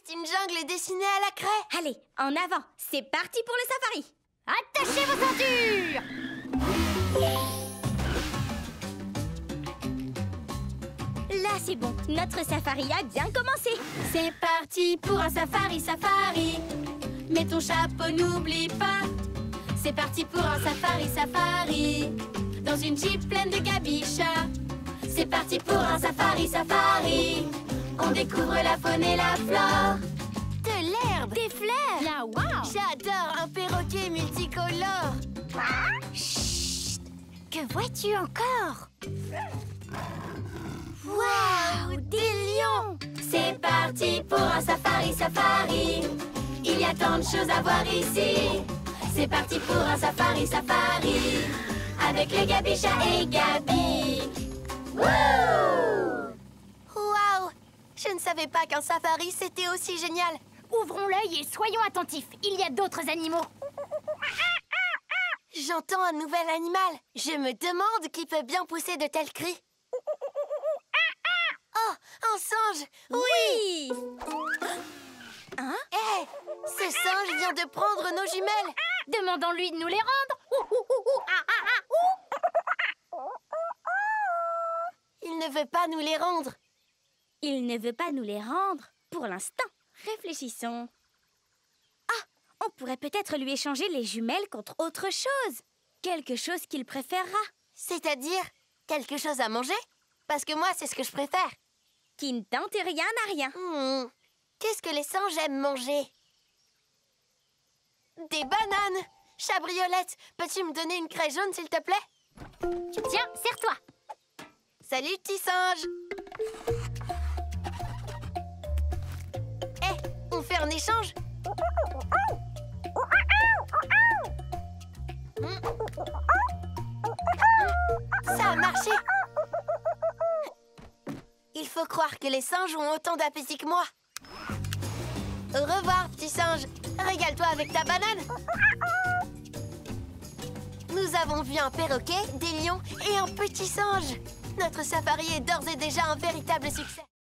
juste une jungle dessinée à la craie. Allez, en avant, c'est parti pour le safari. Attachez vos ceintures! Là, c'est bon, notre safari a bien commencé. C'est parti pour un safari, safari. Mets ton chapeau, n'oublie pas. C'est parti pour un safari, safari. Dans une jeep pleine de gabichas. C'est parti pour un safari, safari. On découvre la faune et la flore. De l'herbe. Des fleurs. Là, wow. J'adore un perroquet multicolore. Chut! Que vois-tu encore? Waouh, des lions. C'est parti pour un safari, safari. Il y a tant de choses à voir ici. C'est parti pour un safari, safari. Avec les Gabichas et Gabi. Wouh! Waouh, je ne savais pas qu'un safari c'était aussi génial. Ouvrons l'œil et soyons attentifs. Il y a d'autres animaux. J'entends un nouvel animal. Je me demande qui peut bien pousser de tels cris. Oh, un singe. Oui! Hein? Hé, ce singe vient de prendre nos jumelles. Demandons-lui de nous les rendre. Ouh, ouh, ouh, ouh, ah, ah, ah, ouh. Il ne veut pas nous les rendre. Il ne veut pas nous les rendre pour l'instant. Réfléchissons. Ah, on pourrait peut-être lui échanger les jumelles contre autre chose. Quelque chose qu'il préférera. C'est-à-dire quelque chose à manger? Parce que moi, c'est ce que je préfère. Qui ne tente rien à rien. Qu'est-ce que les singes aiment manger? Des bananes. Chabriolette, peux-tu me donner une craie jaune, s'il te plaît? Tiens, serre-toi. Salut, petit singe. Hé, on fait un échange? Ça a marché. Il faut croire que les singes ont autant d'appétit que moi. Au revoir, petit singe. Régale-toi avec ta banane. Nous avons vu un perroquet, des lions et un petit singe. Notre safari est d'ores et déjà un véritable succès.